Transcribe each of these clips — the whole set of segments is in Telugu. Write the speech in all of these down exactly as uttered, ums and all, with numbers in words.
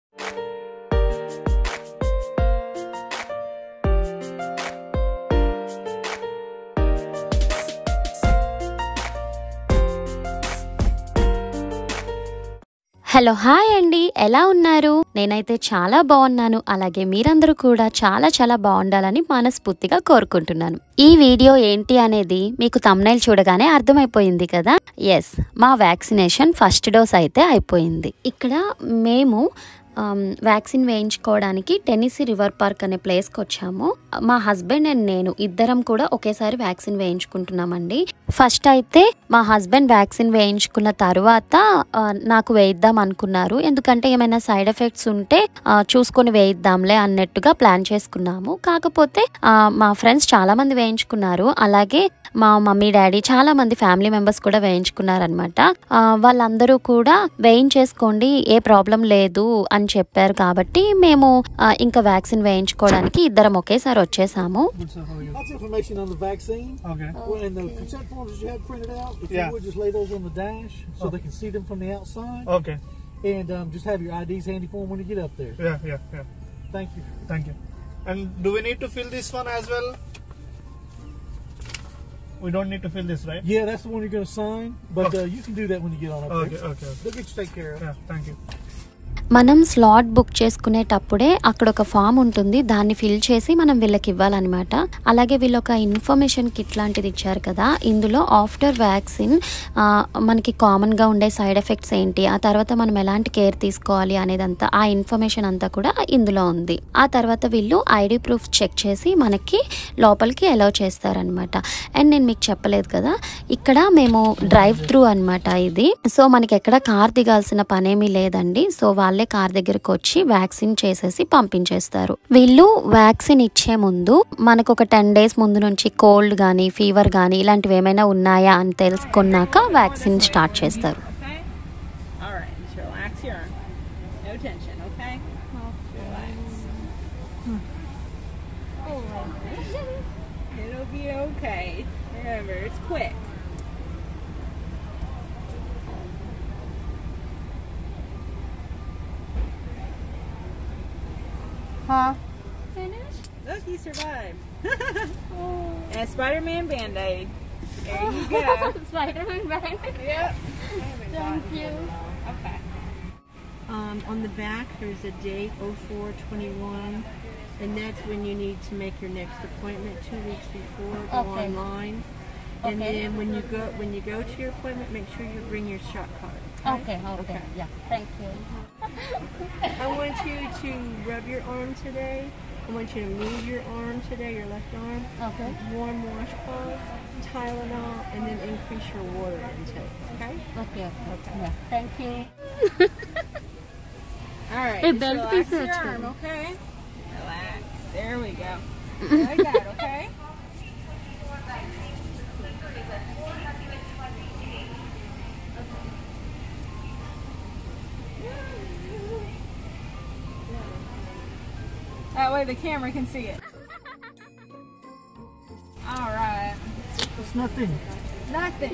హలో హాయ్ అండి, ఎలా ఉన్నారు? నేనైతే చాలా బాగున్నాను. అలాగే మీరందరూ కూడా చాలా చాలా బాగుండాలని మనస్ఫూర్తిగా కోరుకుంటున్నాను. ఈ వీడియో ఏంటి అనేది మీకు థంబ్నెయిల్ చూడగానే అర్థమైపోయింది కదా. ఎస్, మా వ్యాక్సినేషన్ ఫస్ట్ డోస్ అయితే అయిపోయింది. ఇక్కడ మేము వ్యాక్సిన్ వేయించుకోవడానికి టెన్నిసీ రివర్ పార్క్ అనే ప్లేస్కి వచ్చాము. మా హస్బెండ్ అండ్ నేను ఇద్దరం కూడా ఒకేసారి వ్యాక్సిన్ వేయించుకుంటున్నామండి. ఫస్ట్ అయితే మా హస్బెండ్ వ్యాక్సిన్ వేయించుకున్న తర్వాత నాకు వేయిద్దాం అనుకున్నారు. ఎందుకంటే ఏమైనా సైడ్ ఎఫెక్ట్స్ ఉంటే చూసుకొని వేయిద్దాంలే అన్నట్టుగా ప్లాన్ చేసుకున్నాము. కాకపోతే మా ఫ్రెండ్స్ చాలా మంది వేయించుకున్నారు. అలాగే మా మమ్మీ డాడీ చాలా మంది ఫ్యామిలీ మెంబర్స్ కూడా వేయించుకున్నారనమాట. వాళ్ళందరూ కూడా వేయించేసుకోండి, ఏ ప్రాబ్లం లేదు అని చెప్పారు. కాబట్టి మేము ఇంకా వ్యాక్సిన్ వేయించుకోవడానికి ఇద్దరం ఒకేసారి వచ్చేసాము. And um, just have your I Ds handy for them when you get up there. Yeah, yeah, yeah. Thank you. Thank you. And do we need to fill this one as well? We don't need to fill this, right? Yeah, that's the one you're going to sign. But okay. uh, you can do that when you get on up okay, there. Okay, okay. They'll get you taken care of. Yeah, thank you. మనం స్లాట్ బుక్ చేసుకునేటప్పుడే అక్కడ ఒక ఫామ్ ఉంటుంది, దాన్ని ఫిల్ చేసి మనం వీళ్ళకి ఇవ్వాలన్నమాట. అలాగే వీళ్ళు ఒక ఇన్ఫర్మేషన్ కిట్ లాంటిది ఇచ్చారు కదా. ఇందులో ఆఫ్టర్ వ్యాక్సిన్ మనకి కామన్గా ఉండే సైడ్ ఎఫెక్ట్స్ ఏంటి, ఆ తర్వాత మనం ఎలాంటి కేర్ తీసుకోవాలి అనేదంతా ఆ ఇన్ఫర్మేషన్ అంతా కూడా ఇందులో ఉంది. ఆ తర్వాత వీళ్ళు ఐడి ప్రూఫ్ చెక్ చేసి మనకి లోపలికి అలౌ చేస్తారనమాట. అండ్ నేను మీకు చెప్పలేదు కదా, ఇక్కడ మేము డ్రైవ్ త్రూ అనమాట ఇది. సో మనకి ఎక్కడ కార్ దిగాల్సిన పనేమీ లేదండి. సో వాళ్ళే కార్ దగ్గరకు వచ్చి వ్యాక్సిన్ చేసేసి పంపించేస్తారు. వీళ్ళు వ్యాక్సిన్ ఇచ్చే ముందు మనకు ఒక టెన్ డేస్ ముందు నుంచి కోల్డ్ గానీ ఫీవర్ గానీ ఇలాంటివి ఏమైనా ఉన్నాయా అని తెలుసుకున్నాక వ్యాక్సిన్ స్టార్ట్ చేస్తారు. Huh? Finished? Look, you survived. Oh. And Spider-Man Band-Aid. There you go. Spider-Man Band-Aid? Yep. Thank you. Okay. Um, on the back, there's a date, oh four twenty-one, and that's when you need to make your next appointment two weeks before. Go okay. online. And okay. then when you go when you go to your appointment, make sure you bring your shot card. Okay, okay, okay. Yeah, thank you. I want you to rub your arm today. I want you to move your arm today, your left arm. Okay. Warm washcloth, Tylenol, and then increase your water intake. Okay? Okay, okay. okay. Yeah, thank you. All right. Hey, just belt relax is your arm, okay? Relax. There we go. Like that, okay? That way the camera can see it. All right. It's nothing. Nothing.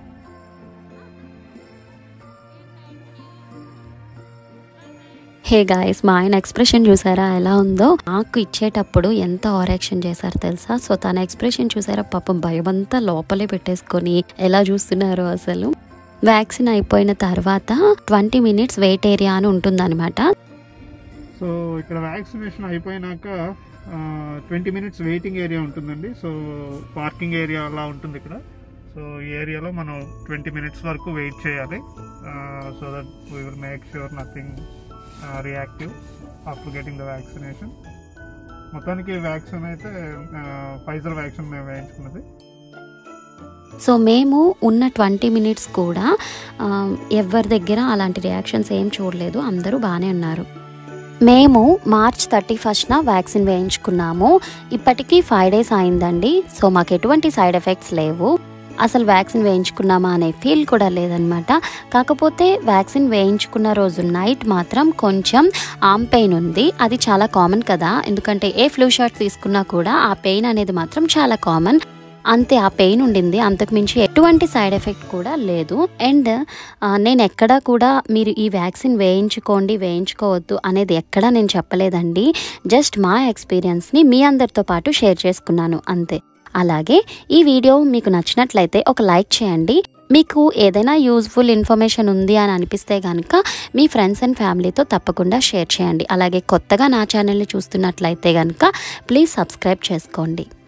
Hey guys, మా ఆయన ఎక్స్ప్రెషన్ చూసారా ఎలా ఉందో? నాకు ఇచ్చేటప్పుడు ఎంత ఓవరాక్షన్ చేశారు తెలుసా? సో తన ఎక్స్ప్రెషన్ చూసారా? పాపం భయమంతా లోపలే పెట్టేసుకొని ఎలా చూస్తున్నారు అసలు. వ్యాక్సిన్ అయిపోయిన తర్వాత ట్వంటీ మినిట్స్ వెయిట్ ఏరియా అని ఉంటుందన్నమాట. సో ఇక్కడ వ్యాక్సినేషన్ అయిపోయినాక ట్వంటీ మినిట్స్ వెయిటింగ్ ఏరియా ఉంటుందండి. సో పార్కింగ్ ఏరియా అలా ఉంటుంది ఇక్కడ. సో ఈ ఏరియాలో మనం ట్వంటీ మినిట్స్ వరకు వెయిట్ చేయాలి. So that we will make sure nothing reactive after getting the vaccination. మొత్తానికి వ్యాక్సిన్ అయితే ఫైజర్ వ్యాక్సిన్ మేము వేయించుకున్నది. సో మేము ఉన్న ట్వంటీ మినిట్స్ కూడా ఎవరి దగ్గర అలాంటి రియాక్షన్స్ ఏం చూడలేదు, అందరూ బాగానే ఉన్నారు. మేము మార్చ్ థర్టీ ఫస్ట్న వ్యాక్సిన్ వేయించుకున్నాము. ఇప్పటికీ ఫైవ్ డేస్ అయిందండి. సో మాకు ఎటువంటి సైడ్ ఎఫెక్ట్స్ లేవు. అసలు వ్యాక్సిన్ వేయించుకున్నామా అనే ఫీల్ కూడా లేదనమాట. కాకపోతే వ్యాక్సిన్ వేయించుకున్న రోజు నైట్ మాత్రం కొంచెం ఆర్మ్ పెయిన్ ఉంది. అది చాలా కామన్ కదా, ఎందుకంటే ఏ ఫ్లూ షాట్ తీసుకున్నా కూడా ఆ పెయిన్ అనేది మాత్రం చాలా కామన్. అంతే ఆ పెయిన్ ఉండింది, అంతకు మించి ఎటువంటి సైడ్ ఎఫెక్ట్ కూడా లేదు. అండ్ నేను ఎక్కడా కూడా మీరు ఈ వ్యాక్సిన్ వేయించుకోండి వేయించుకోవద్దు అనేది ఎక్కడా నేను చెప్పలేదండి. జస్ట్ మా ఎక్స్పీరియన్స్ని మీ అందరితో పాటు షేర్ చేసుకున్నాను అంతే. అలాగే ఈ వీడియో మీకు నచ్చినట్లయితే ఒక లైక్ చేయండి. మీకు ఏదైనా యూజ్ఫుల్ ఇన్ఫర్మేషన్ ఉంది అని అనిపిస్తే కనుక మీ ఫ్రెండ్స్ అండ్ ఫ్యామిలీతో తప్పకుండా షేర్ చేయండి. అలాగే కొత్తగా నా ఛానల్ని చూస్తున్నట్లయితే కనుక ప్లీజ్ సబ్స్క్రైబ్ చేసుకోండి.